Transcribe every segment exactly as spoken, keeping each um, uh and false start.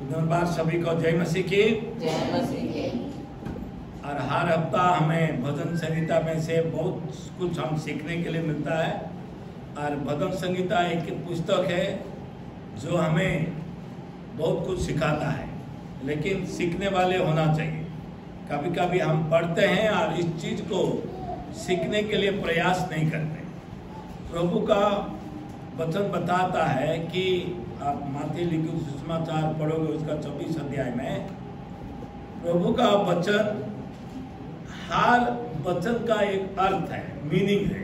पुनर्बार सभी को जय मसीह की। जय मसीह की। और हर हफ्ता हमें भजन संगीता में से बहुत कुछ हम सीखने के लिए मिलता है। और भजन संगीता एक पुस्तक है जो हमें बहुत कुछ सिखाता है, लेकिन सीखने वाले होना चाहिए। कभी कभी हम पढ़ते हैं और इस चीज़ को सीखने के लिए प्रयास नहीं करते। प्रभु का वचन बताता है कि आप मत्ती लिखित सुसमाचार पढ़ोगे उसका चौबीस अध्याय में, प्रभु का वचन, हर वचन का एक अर्थ है, मीनिंग है,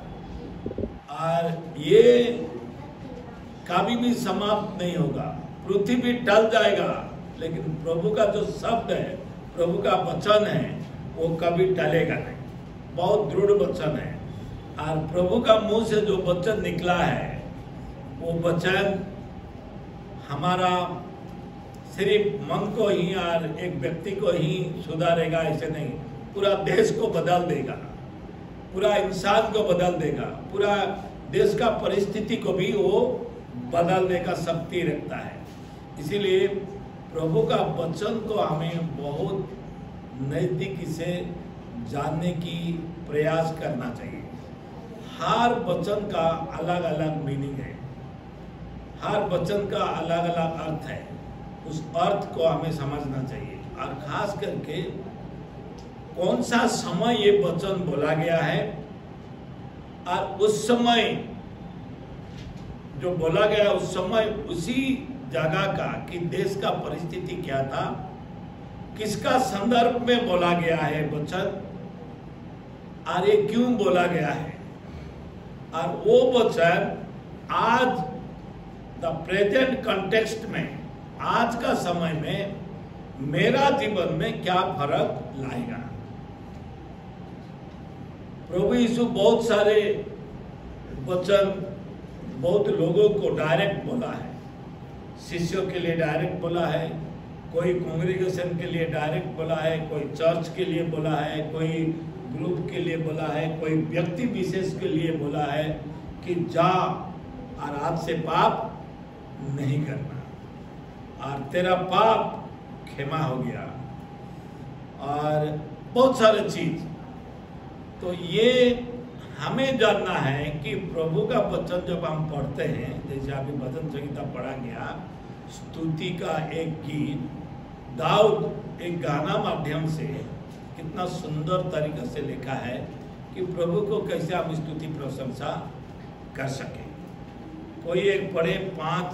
और ये कभी भी समाप्त नहीं होगा। पृथ्वी टल जाएगा, लेकिन प्रभु का जो शब्द है, प्रभु का वचन है, वो कभी टलेगा नहीं। बहुत दृढ़ वचन है, और प्रभु का मुंह से जो वचन निकला है वो वचन हमारा सिर्फ मन को ही और एक व्यक्ति को ही सुधारेगा ऐसे नहीं, पूरा देश को बदल देगा, पूरा इंसान को बदल देगा, पूरा देश का परिस्थिति को भी वो बदलने का शक्ति रखता है। इसीलिए प्रभु का वचन को हमें बहुत नजदीकी से जानने की प्रयास करना चाहिए। हर वचन का अलग अलग मीनिंग है, हर वचन का अलग अलग अर्थ है। उस अर्थ को हमें समझना चाहिए, और खास करके कौन सा समय ये वचन बोला गया है, और उस समय जो बोला गया उस समय उसी जगह का कि देश का परिस्थिति क्या था, किसका संदर्भ में बोला गया है वचन, और ये क्यों बोला गया है, और वो वचन आज द प्रेजेंट कॉन्टेक्स्ट में, आज का समय में मेरा जीवन में क्या फर्क लाएगा। प्रभु यीशु बहुत सारे वचन बहुत लोगों को डायरेक्ट बोला है। शिष्यों के लिए डायरेक्ट बोला है, कोई कांग्रेगेशन के लिए डायरेक्ट बोला है, कोई चर्च के लिए बोला है, कोई ग्रुप के लिए बोला है, कोई व्यक्ति विशेष के लिए बोला है कि जा और आज से पाप नहीं करना, और तेरा पाप क्षमा हो गया, और बहुत सारे चीज। तो ये हमें जानना है कि प्रभु का वचन जब हम पढ़ते हैं, जैसे अभी भजन संगीता पढ़ा गया, स्तुति का एक गीत, दाऊद एक गाना माध्यम से कितना सुंदर तरीके से लिखा है कि प्रभु को कैसे हम स्तुति प्रशंसा कर सके। कोई एक पढ़े, पांच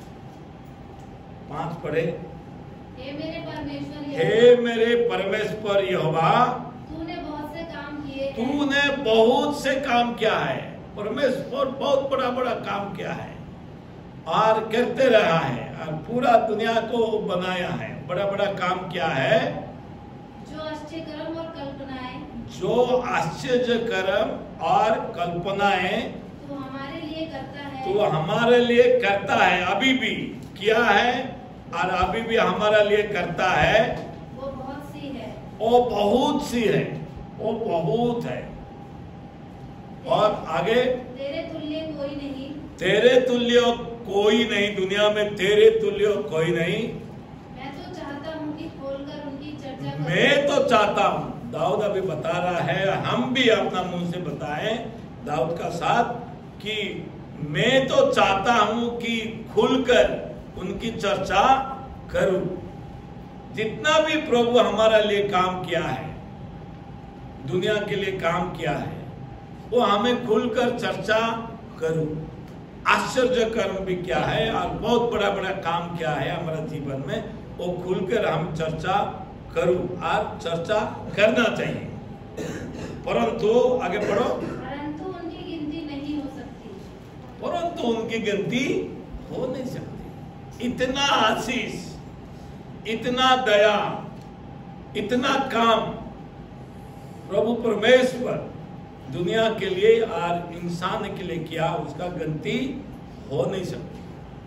पांच पढ़े। हे मेरे परमेश्वर, हे मेरे परमेश्वर यहोवा, तूने बहुत से काम किए, तूने बहुत से काम किया है। परमेश्वर बहुत बड़ा बड़ा काम किया है और करते रहा है, और पूरा दुनिया को बनाया है, बड़ा बड़ा काम किया है। जो आश्चर्य कर्म और कल्पनाएं, जो आश्चर्य कर्म और कल्पनाएं तू हमारे लिए करता है, तू हमारे लिए करता है, अभी भी किया है और अभी भी हमारा लिए करता है। वो बहुत सी है, वो बहुत सी है, वो बहुत है। और आगे, तेरे तुल्य कोई नहीं, तेरे तुल्य कोई नहीं, दुनिया में तेरे तुल्य कोई नहीं। मैं तो चाहता हूँ कि खोलकर उनकी चर्चा करूं। मैं तो चाहता हूँ, दाऊद अभी बता रहा है, हम भी अपना मुंह से बताएं दाऊद का साथ, कि मैं तो चाहता हूं कि खुलकर उनकी चर्चा करूं। जितना भी प्रभु हमारा लिए काम किया है, दुनिया के लिए काम किया है, वो हमें खुलकर चर्चा करूं। आश्चर्य कर्म भी क्या है और बहुत बड़ा बड़ा काम क्या है हमारा जीवन में, वो खुलकर हम चर्चा करूं, और चर्चा करना चाहिए। परंतु आगे बढ़ो, परंतु उनकी गिनती नहीं हो सकती, परंतु उनकी गिनती हो नहीं सकती। इतना आशीष, इतना दया, इतना काम प्रभु परमेश्वर दुनिया के लिए और इंसान के लिए किया, उसका गिनती हो नहीं सकती।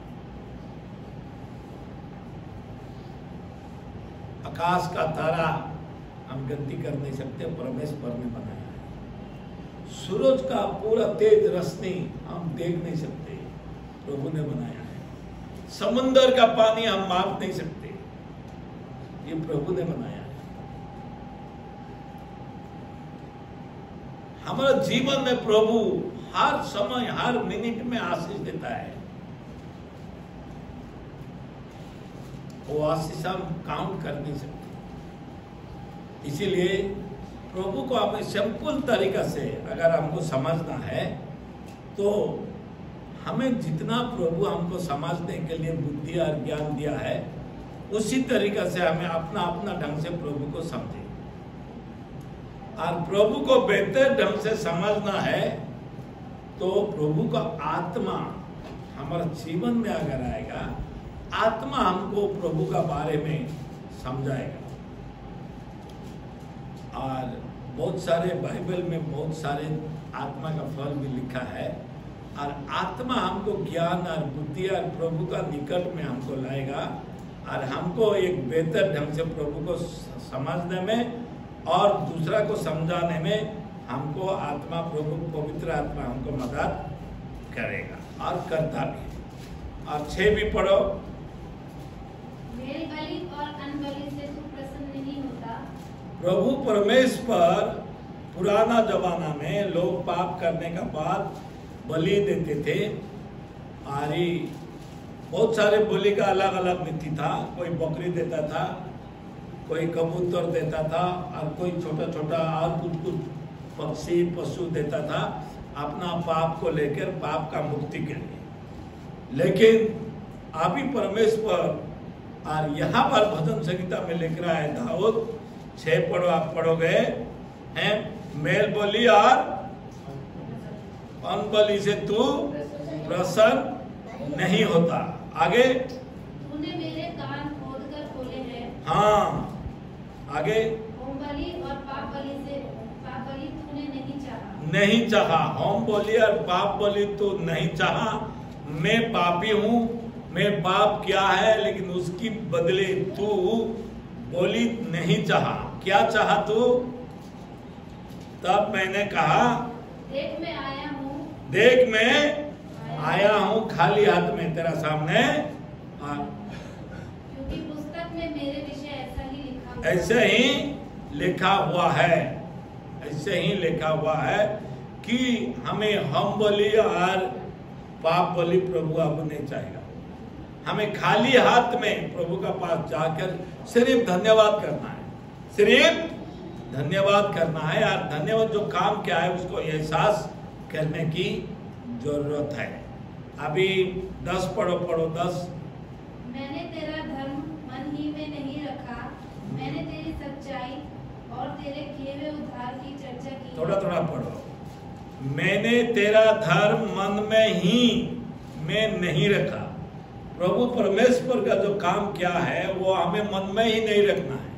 आकाश का तारा हम गिनती कर नहीं सकते, परमेश्वर ने बनाया है। सूरज का पूरा तेज रोशनी हम देख नहीं सकते, प्रभु ने बनाया है। समुंदर का पानी हम माप नहीं सकते, ये प्रभु ने बनाया है। हमारे जीवन में प्रभु हर समय हर मिनट में आशीष देता है। वो आशीष हम काउंट कर नहीं सकते। इसीलिए प्रभु को हमें सिंपल तरीका से अगर हमको समझना है तो हमें जितना प्रभु हमको समझने के लिए बुद्धि और ज्ञान दिया है उसी तरीका से हमें अपना अपना ढंग से प्रभु को समझे। और प्रभु को बेहतर ढंग से समझना है तो प्रभु का आत्मा हमारे जीवन में अगर आएगा, आत्मा हमको प्रभु का बारे में समझाएगा। और बहुत सारे बाइबल में बहुत सारे आत्मा का फल भी लिखा है, और आत्मा हमको ज्ञान और बुद्धि और प्रभु का निकट में हमको लाएगा और हमको एक बेहतर ढंग से प्रभु को समझने में और दूसरा को समझाने में हमको आत्मा प्रभु पवित्र आत्मा हमको मदद करेगा और करता भी। और छह भी पढ़ो। मेल बलि और अनबलि से तू प्रसन्न नहीं होता। प्रभु परमेश्वर पुराना जमाना में लोग पाप करने का बाद बलि देते थे, और बहुत सारे बलि का अलग अलग नीति था। कोई बकरी देता था, कोई कबूतर देता था, और कोई छोटा छोटा और कुछ कुछ पक्षी पशु देता था अपना पाप को लेकर, पाप का मुक्ति के लिए। लेकिन अभी परमेश्वर, और यहाँ पर भजन संहिता में लिख रहा है दाऊद, छह पढ़ो, आप पढ़ोगे हैं, मेल बलि और अनबलि से तू प्रसन्न नहीं होता। आगे, तूने मेरे कान खोदकर खोले हैं। हाँ, आगे, होम बलि और पाप बलि से पाप बलि तूने नहीं चाहा। नहीं चाहा, होम बलि और पाप बलि तो नहीं चाहा। मैं पापी हूँ, मैं पाप किया है, लेकिन उसकी बदले तू बलि नहीं चाहा। क्या चाहा तू? तब मैंने कहा, देख मैं आया हूँ, देख मैं आया हूँ खाली हाथ में तेरा सामने। क्योंकि पुस्तक में मेरे विषय ऐसा ही लिखा हुआ ऐसे ही लिखा हुआ है, ऐसे ही लिखा हुआ है कि हमें हम बलि और पाप बलि प्रभु अब नहीं चाहेगा। हमें खाली हाथ में प्रभु का पास जाकर सिर्फ धन्यवाद करना है, सिर्फ धन्यवाद करना है। और धन्यवाद जो काम क्या है उसको एहसास करने की जरूरत है। अभी दस पढ़ो, पढ़ो दस। मैंने तेरा धर्म मन ही में नहीं रखा, मैंने तेरी सच्चाई और तेरे किए हुए उद्धार की चर्चा की। थोड़ा थोड़ा पढ़ो। मैंने तेरा धर्म मन में ही में नहीं रखा। प्रभु परमेश्वर का जो काम क्या है वो हमें मन में ही नहीं रखना है।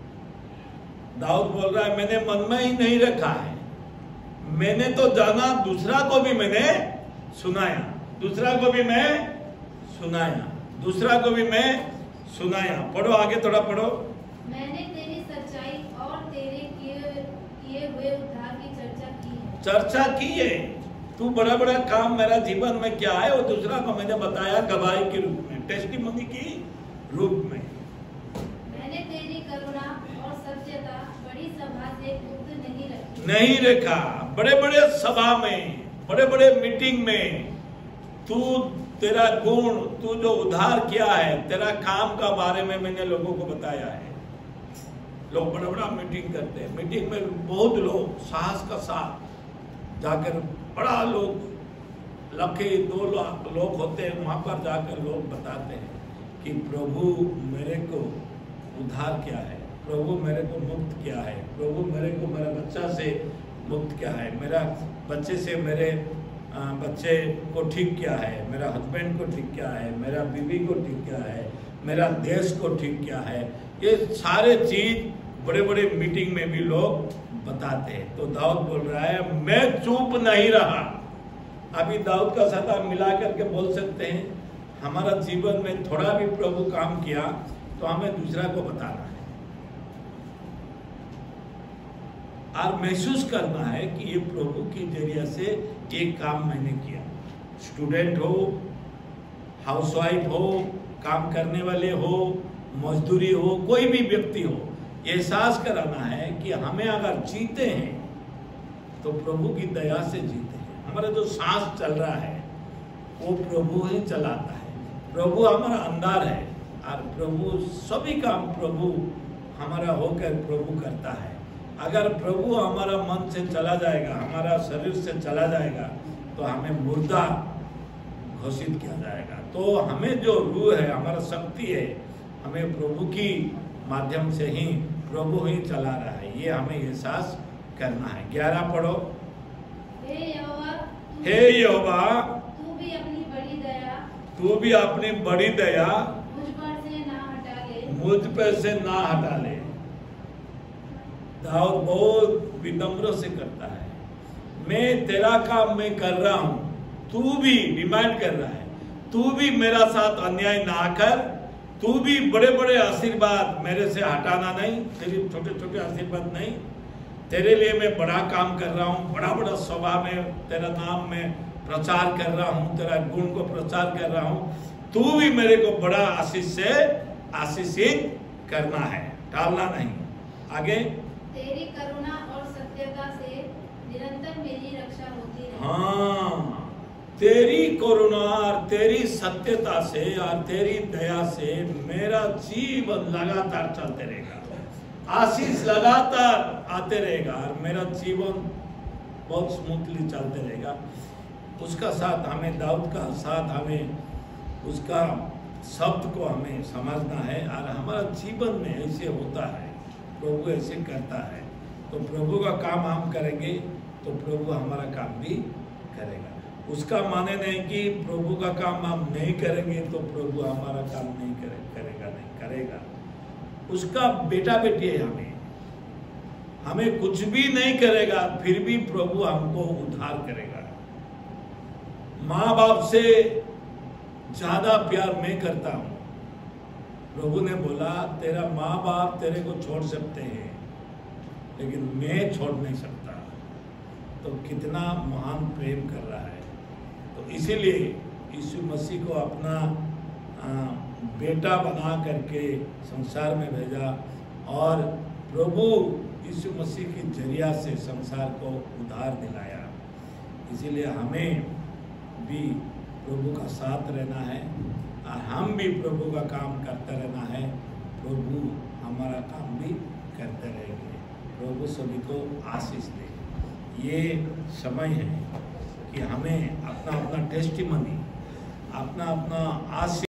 दाऊद बोल रहा है, मैंने मन में ही नहीं रखा है। मैंने तो जाना, दूसरा को भी मैंने सुनाया, दूसरा को भी मैं सुनाया, दूसरा को भी मैं सुनाया। पढ़ो आगे, थोड़ा पढ़ो। मैंने तेरी सच्चाई और तेरे किए किए हुए उद्धार की चर्चा की है। चर्चा की है। तू बड़ा बड़ा काम मेरा जीवन में क्या है वो दूसरा को मैंने बताया गवाही के रूप में, टेस्टिमनी की रूप में। मैंने तेरी करुणा और सत्यता बड़ी सभा से गुप्त नहीं रखी। नहीं रखा। बड़े बड़े सभा में, बड़े बड़े मीटिंग में तू, तेरा गुण, तू जो उद्धार किया है, तेरा काम का बारे में मैंने लोगों को बताया है। लोग बड़ा बड़ा मीटिंग करते हैं, मीटिंग में बहुत लोग साहस का साथ जाकर, बड़ा लोग लखे दो लाख लोग होते हैं, वहां पर जाकर लोग बताते हैं कि प्रभु मेरे को उद्धार किया है, प्रभु मेरे को मुक्त किया है, प्रभु मेरे को मेरे बच्चा से मुक्त किया है, मेरा बच्चे से मेरे आ, बच्चे को ठीक किया है, मेरा हस्बैंड को ठीक किया है, मेरा बीवी को ठीक किया है, मेरा देश को ठीक किया है। ये सारे चीज बड़े बड़े मीटिंग में भी लोग बताते हैं। तो दाऊद बोल रहा है, मैं चुप नहीं रहा। अभी दाऊद का साथ मिला करके बोल सकते हैं, हमारा जीवन में थोड़ा भी प्रभु काम किया तो हमें दूसरा को बताना है और महसूस करना है कि ये प्रभु के जरिए से एक काम मैंने किया। स्टूडेंट हो, हाउसवाइफ हो, काम करने वाले हो, मजदूरी हो, कोई भी व्यक्ति हो, एहसास कराना है कि हमें अगर जीते हैं तो प्रभु की दया से जीते हैं। हमारा जो सांस चल रहा है वो प्रभु ही चलाता है, प्रभु हमारा अंदर है और प्रभु सभी काम प्रभु हमारा होकर प्रभु करता है। अगर प्रभु हमारा मन से चला जाएगा, हमारा शरीर से चला जाएगा तो हमें मुर्दा घोषित किया जाएगा। तो हमें जो रूह है, हमारा शक्ति है, हमें प्रभु की माध्यम से ही प्रभु ही चला रहा है, ये हमें एहसास करना है। ग्यारह पढ़ो। हे यहोवा, हे यहोवा, तू भी अपनी बड़ी दया तू भी अपनी बड़ी दया मुझ पर से ना हटा ले मुझ पर से ना हटा ले। दाऊद बहुत विनम्र से करता है, मैं तेरा काम मैं कर रहा हूं, तू भी रिमाइंड कर रहा है, तू भी मेरा साथ अन्याय ना कर, तू भी बड़े बड़े आशीर्वाद मेरे से हटाना नहीं, तेरे छोटे छोटे आशीर्वाद नहीं, तेरे लिए मैं बड़ा काम कर रहा हूँ, बड़ा बड़ा सभा में तेरा नाम में प्रचार कर रहा हूँ, तेरा गुण को प्रचार कर रहा हूँ, तू भी मेरे को बड़ा आशीष से आशीषित करना है, टालना नहीं। आगे, तेरी करुणा और सत्यता से निरंतर मेरी रक्षा होती रहे। हाँ, तेरी करुणा और तेरी सत्यता से और तेरी दया से मेरा जीवन लगातार चलते रहेगा, आशीष लगातार आते रहेगा और मेरा जीवन बहुत स्मूथली चलते रहेगा। उसका साथ हमें, दाऊद का साथ हमें, उसका शब्द को हमें समझना है और हमारा जीवन में ऐसे होता है, प्रभु ऐसे करता है, तो प्रभु का काम हम करेंगे तो प्रभु हमारा काम भी करेगा। उसका माने नहीं कि प्रभु का काम हम नहीं करेंगे तो प्रभु हमारा काम नहीं करे, करेगा नहीं करेगा। उसका बेटा बेटी है, हमें हमें कुछ भी नहीं करेगा फिर भी प्रभु हमको उद्धार करेगा। माँ बाप से ज्यादा प्यार मैं करता हूं। प्रभु ने बोला तेरा माँ बाप तेरे को छोड़ सकते हैं लेकिन मैं छोड़ नहीं सकता, तो कितना महान प्रेम कर रहा है। तो इसीलिए यीशु मसीह को अपना आ, बेटा बना करके संसार में भेजा और प्रभु यीशु मसीह की जरिया से संसार को उद्धार दिलाया। इसीलिए हमें भी प्रभु का साथ रहना है और हम भी प्रभु का काम करते रहना है, प्रभु हमारा काम भी करते रहेंगे। प्रभु सभी को आशीष दे। ये समय है कि हमें अपना अपना टेस्टिमनी, अपना अपना आशीष